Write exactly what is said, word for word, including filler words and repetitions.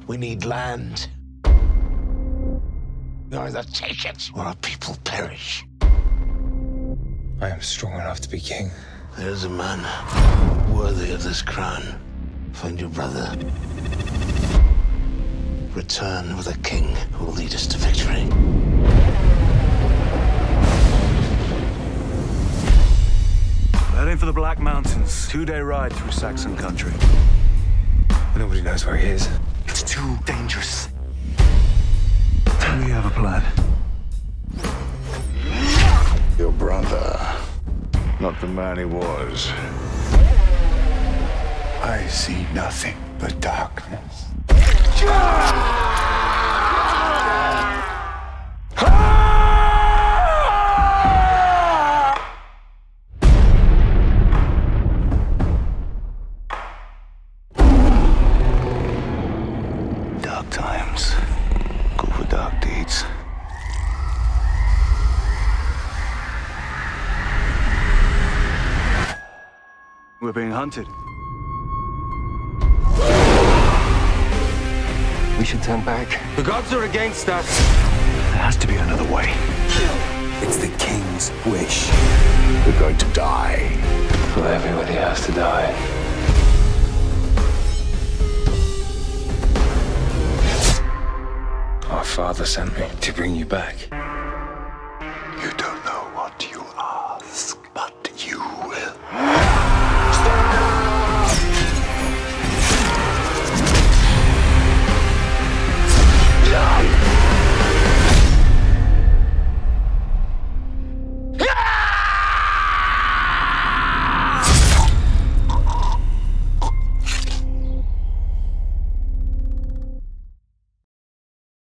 We need land. You either take it or our people perish. I am strong enough to be king. There's a man worthy of this crown. Find your brother. Return with a king who will lead us to victory. Heading for the Black Mountains. Two-day ride through Saxon country. Nobody knows where he is. It's too dangerous. We have a plan. Your brother, not the man he was. I see nothing but darkness. Dark times. Go for dark deeds. We're being hunted. We should turn back. The gods are against us. There has to be another way. It's the king's wish. We're going to die. Well, everybody has to die. Our father sent me to bring you back.